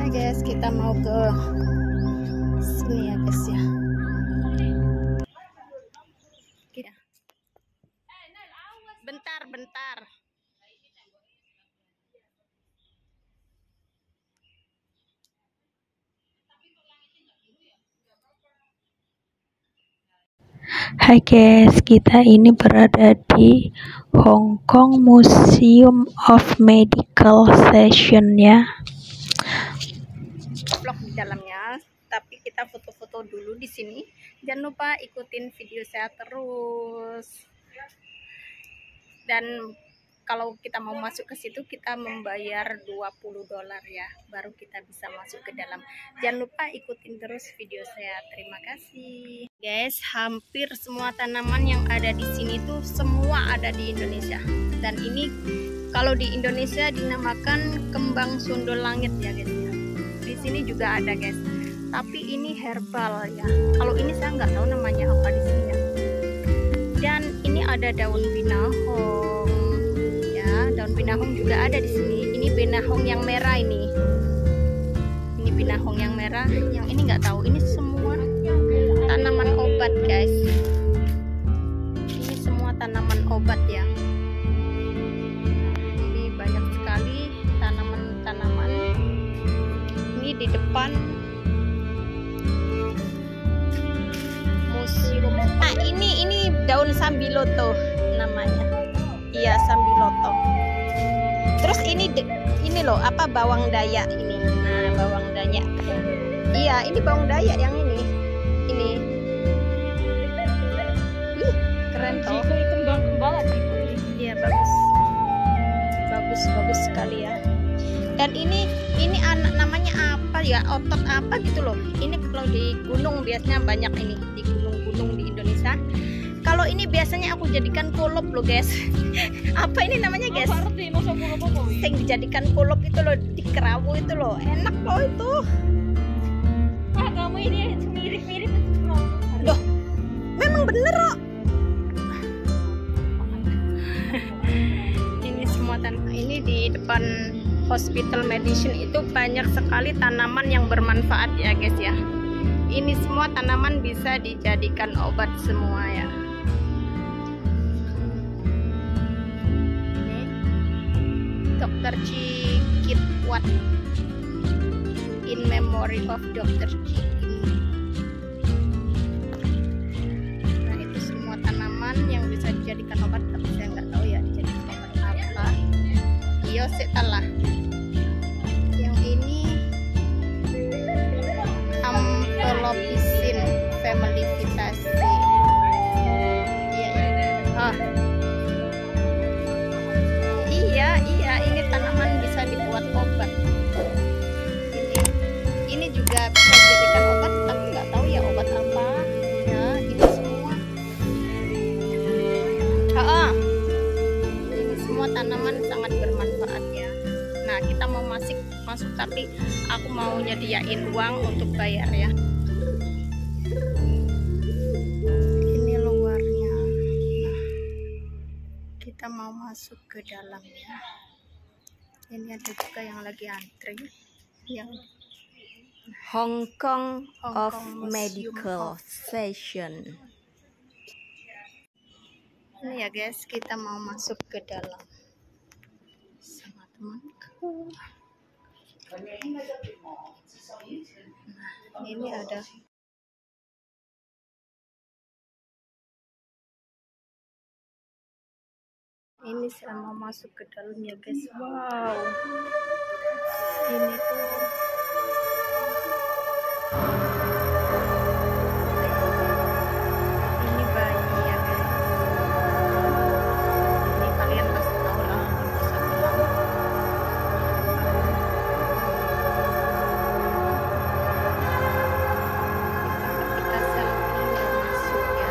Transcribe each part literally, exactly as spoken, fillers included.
Guys, kita mau ke sini ya guys ya. Kita. Bentar, bentar. Hai guys, kita ini berada di Hong Kong Museum of Medical Science ya. Vlog di dalamnya, tapi kita foto-foto dulu di sini. Jangan lupa ikutin video saya terus. Dan kalau kita mau masuk ke situ kita membayar dua puluh dolar ya, baru kita bisa masuk ke dalam. Jangan lupa ikutin terus video saya. Terima kasih. Guys, hampir semua tanaman yang ada di sini tuh semua ada di Indonesia. Dan ini kalau di Indonesia dinamakan kembang sundul langit ya guys. Di sini juga ada guys. Tapi ini herbal ya. Kalau ini saya nggak tahu namanya apa di sini ya. Dan ini ada daun binahong. Daun binahong juga ada di sini. Ini binahong yang merah ini. Ini binahong yang merah. Yang ini nggak tahu. Ini semua tanaman obat guys. Ini semua tanaman obat ya. Ini banyak sekali tanaman-tanaman. Ini di depan museum. Nah ini ini daun sambiloto namanya. Iya sambiloto. Terus ini ini loh apa bawang dayak ini. Nah, bawang dayak. Iya, ini bawang dayak yang ini. Ini. Ih, keren toh. Iya, bagus. Bagus, bagus sekali ya. Dan ini ini anak namanya apa ya? Otot apa gitu loh. Ini kalau di gunung biasanya banyak ini di gunung-gunung di Indonesia. Kalau ini biasanya aku jadikan kolob loh guys. Apa ini namanya guys? Yang dijadikan kolob itu loh, di kerawu itu loh. Enak loh itu. Ah, kamu ini mirip-mirip loh. Memang bener loh. Ini semua tanaman. Ini di depan Hospital Medicine itu banyak sekali tanaman yang bermanfaat ya guys ya. Ini semua tanaman bisa dijadikan obat semua ya. Dokter Cikit Wat in memory of Dokter Cikit. Nah itu semua tanaman yang bisa dijadikan obat, tapi saya nggak tahu ya dijadikan obat apa. Iya setalah. Yang ini Ampelopicin family Vitaceae. Iya ya. Ah. Iya, iya, ini tanaman bisa dibuat obat. Ini, ini juga bisa dijadikan obat, tapi nggak tahu ya obat apa. Ya, ini semua. Ah, ini semua tanaman sangat bermanfaat ya. Nah, kita mau masuk, masuk tapi aku mau nyediain uang untuk bayar ya. Ini luarnya. Nah, kita mau masuk ke dalamnya. Ini ada juga yang lagi antri yang Hong Kong Hong of Kong Medical of- Science. Ini ya guys, kita mau masuk ke dalam sama temanku. Nah, ini ada ini saya mau masuk ke dalam ya guys. Wow, ini tuh ini bayi ya guys. Ini kalian pasti tahu lah, bisa bilang. Kita selfie ya masuk ya.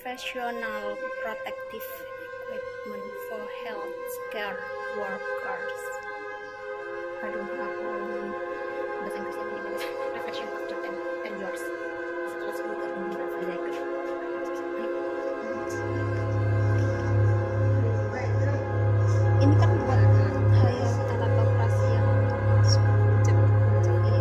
professional protective equipment for healthcare workers. Aduh, aku bahasa Inggrisnya begini, reflection after ten, ten years. Setelah sepuluh tahun berapa lagi? Ini kan buat kayak alat operasi yang masuk jepit jepit.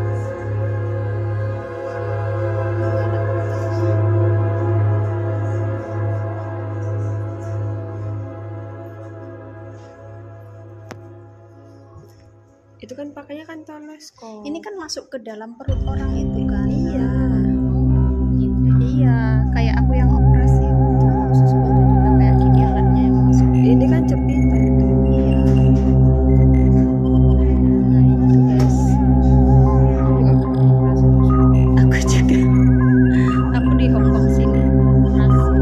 Itu kan pakainya kan teleskop. Ini kan masuk ke dalam perut orang itu kan? Iya. Iya, kayak aku yang operasi khusus buntu juga kayak gini alatnya yang masuk. Ini kan jepitan tuh. Iya. Nah itu guys. Aku juga. Aku di Hongkong sini operasi.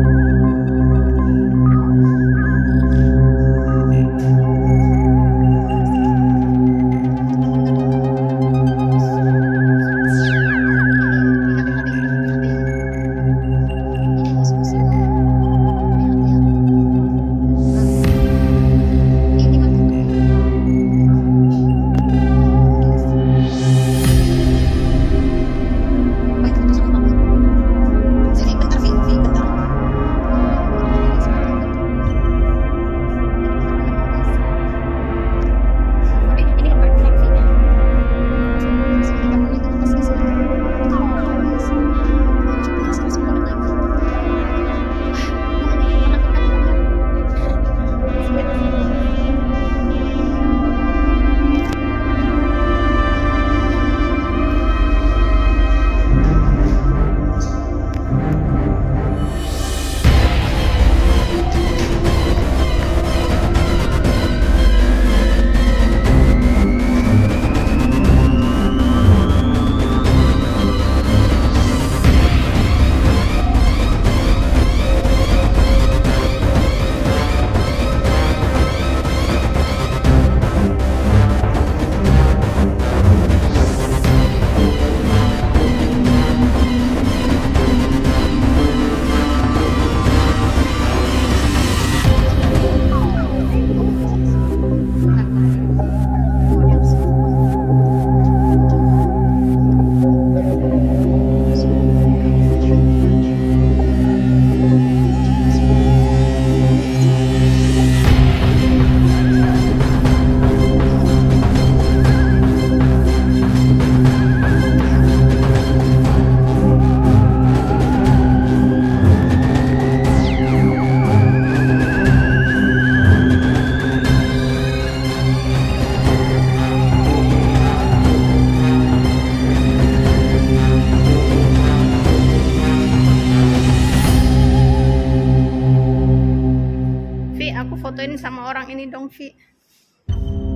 Vi, aku fotoin sama orang ini dong, Vi.